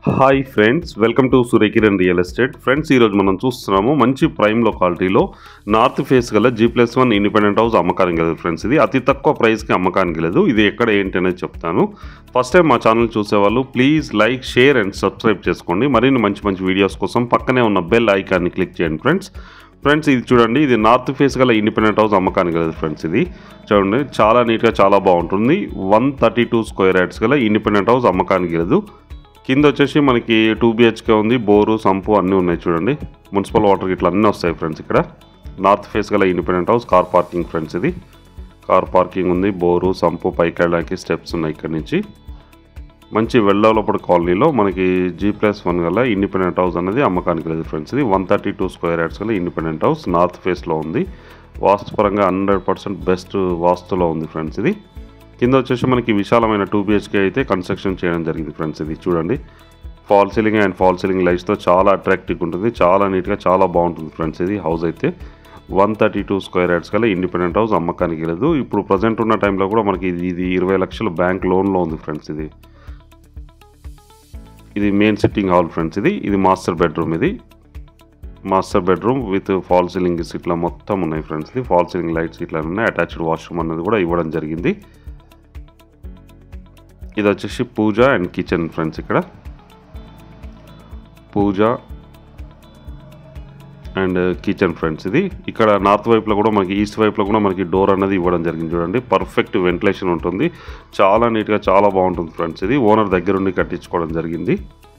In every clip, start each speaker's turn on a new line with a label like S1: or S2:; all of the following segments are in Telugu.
S1: Hi friends, welcome to Suryakiran real estate. Friends, ఈరోజు మనం చూస్తున్నాము మంచి ప్రైమ్ లొకాలిటీలో నార్త్ ఫేస్ గల G+1 ఇండిపెండెంట్ హౌస్ అమ్మకానికి లేదు. ఫ్రెండ్స్, ఇది అతి తక్కువ ప్రైస్కి అమ్మకానికి లేదు. ఇది ఎక్కడ ఏంటి అనేది చెప్తాను. ఫస్ట్ టైం మా ఛానల్ చూసేవాళ్ళు please like, share and subscribe చేసుకోండి. మరిన్ని మంచి మంచి వీడియోస్ కోసం పక్కనే ఉన్న బెల్ ఐకాన్ని క్లిక్ చేయండి. ఫ్రెండ్స్ ఇది చూడండి, ఇది నార్త్ ఫేస్ గల ఇండిపెండెంట్ హౌస్ అమ్మకానికి లేదు. ఫ్రెండ్స్, ఇది చూడండి, చాలా నీట్గా చాలా బాగుంటుంది. 132 స్క్వేర్ యార్డ్స్ గల ఇండిపెండెంట్ హౌస్ అమ్మకానికి లేదు. కింద వచ్చేసి మనకి 2 BHK ఉంది, బోరు, సంపు అన్నీ ఉన్నాయి. చూడండి, మున్సిపల్ వాటర్ ఇట్లా అన్నీ వస్తాయి. ఫ్రెండ్స్, ఇక్కడ నార్త్ ఫేస్ గల independent house, car parking. Friends, ఇది కార్ పార్కింగ్ ఉంది, బోరు, సంపు, పైకి వెళ్ళడానికి స్టెప్స్ ఉన్నాయి. ఇక్కడ నుంచి మంచి వెల్లవలపడి కాలనీలో మనకి G+1 గల ఇండిపెండెంట్ హౌస్ అనేది అమ్మకానికి లేదు. ఫ్రెండ్స్, ఇది 132 స్క్వేర్ యార్డ్స్ గల ఇండిపెండెంట్ హౌస్ నార్త్ ఫేస్లో ఉంది. వాస్తుపరంగా 100% బెస్ట్ వాస్తులో ఉంది. ఫ్రెండ్స్, ఇది కింద వచ్చేసి మనకి విశాలమైన 2 BHK అయితే కన్స్ట్రక్షన్ చేయడం జరిగింది. ఫ్రెండ్స్, ఇది చూడండి, fall ceiling and fall ceiling లైట్స్తో చాలా అట్రాక్టివ్గా ఉంటుంది, చాలా నీట్గా చాలా బాగుంటుంది. ఫ్రెండ్స్, ఇది హౌస్ అయితే 132 స్క్వేర్ యార్డ్స్ గల ఇండిపెండెంట్ హౌస్ అమ్మకానికి లేదు. ఇప్పుడు ప్రజెంట్ ఉన్న టైంలో కూడా మనకి ఇది 20 లక్షలు బ్యాంక్ లోన్లో ఉంది. ఫ్రెండ్స్, ఇది మెయిన్ సిట్టింగ్ హాల్. ఫ్రెండ్స్, ఇది మాస్టర్ బెడ్రూమ్. ఇది master bedroom with fall ceiling ఇట్లా మొత్తం ఉన్నాయి. ఫ్రెండ్స్, ఇది ఫాల్ సీలింగ్ లైట్స్ ఇట్లా ఉన్నాయి. అటాచ్డ్ వాష్రూమ్ అనేది కూడా ఇవ్వడం జరిగింది. ఇది వచ్చేసి పూజ అండ్ కిచెన్. ఫ్రెండ్స్, ఇక్కడ పూజ అండ్ కిచెన్. ఫ్రెండ్స్, ఇది ఇక్కడ నార్త్ వైపులో కూడా మనకి ఈస్ట్ వైపులో కూడా మనకి డోర్ అనేది ఇవ్వడం జరిగింది. చూడండి, పర్ఫెక్ట్ వెంటిలేషన్ ఉంటుంది, చాలా నీట్గా చాలా బాగుంటుంది. ఫ్రెండ్స్, ఇది ఓనర్ దగ్గరుండి కట్టించుకోవడం జరిగింది.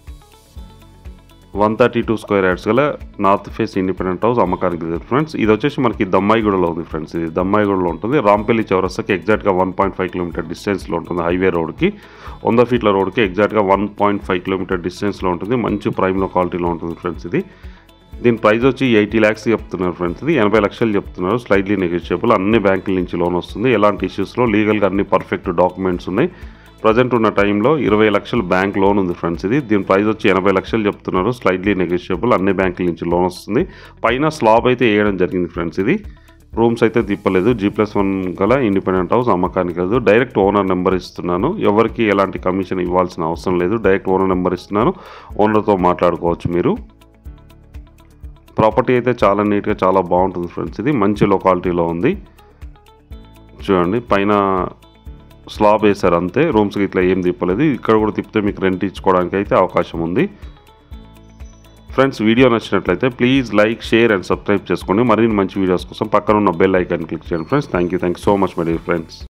S1: 132 స్క్వేర్ యార్డ్స్ గల నార్త్ ఫేస్ ఇండిపెండెంట్ హౌస్ అమ్మకానికి లేదు. ఫ్రెండ్స్, ఇది వచ్చేసి మనకి దమ్మాయిగూడలో ఉంది. ఫ్రెండ్స్, ఇది దమ్మాయిగూడలో ఉంటుంది. రాంపల్లి చౌరస్తాకి ఎగ్జాక్ట్గా 1.5 కిలోమీటర్ డిస్టెన్స్లో ఉంటుంది. హైవే రోడ్కి 100 ఫీట్ల రోడ్కి ఎగ్జాక్ట్గా 1.5 కిలోమీటర్ డిస్టెన్స్లో ఉంటుంది. మంచి ప్రైమ్ లొకాలిటీలో ఉంటుంది. ఫ్రెండ్స్, దీని ప్రైస్ వచ్చి 80 lakhs చెప్తున్నారు. ఫ్రెండ్స్, ఇది 80 లక్షలు చెప్తున్నారు. స్లైడ్లీ నెగోషియబుల్, అన్ని బ్యాంకుల నుంచి లోన్ వస్తుంది. ఎలాంటి ఇష్యూస్లో లీగల్గా అన్ని పర్ఫెక్ట్ డాక్యుమెంట్స్ ఉన్నాయి. ప్రజెంట్ ఉన్న టైంలో 20 లక్షలు బ్యాంక్ లోన్ ఉంది. ఫ్రెండ్స్, దీని ప్రైస్ వచ్చి 80 లక్షలు చెప్తున్నారు. స్లైడ్లీ నెగోషియబుల్, అన్ని బ్యాంకుల నుంచి లోన్ వస్తుంది. పైన స్లాబ్ అయితే వేయడం జరిగింది. ఫ్రెండ్స్, ఇది రూమ్స్ అయితే తిప్పలేదు. G+1 గల ఇండిపెండెంట్ హౌస్ అమ్మకానికి లేదు. డైరెక్ట్ ఓనర్ నెంబర్ ఇస్తున్నాను. ఎవరికి ఎలాంటి కమిషన్ ఇవ్వాల్సిన అవసరం లేదు. డైరెక్ట్ ఓనర్ నెంబర్ ఇస్తున్నాను, ఓనర్తో మాట్లాడుకోవచ్చు మీరు. ప్రాపర్టీ అయితే చాలా నీట్గా చాలా బాగుంటుంది. ఫ్రెండ్స్, ఇది మంచి లొకాలిటీలో ఉంది. చూడండి, పైన స్లాబ్ వేశారు అంతే, రూమ్స్కి ఇట్లా ఏం తిప్పలేదు. ఇక్కడ కూడా తిప్పితే మీకు రెంట్ ఇచ్చుకోవడానికి అయితే అవకాశం ఉంది. ఫ్రెండ్స్, వీడియో నచ్చినట్లయితే please like, share and subscribe చేసుకోండి. మరిన్ని మంచి వీడియోస్ కోసం పక్కన ఉన్న బెల్ ఐకాన్ క్లిక్ చేయండి. Friends, thank you so much my dear friends.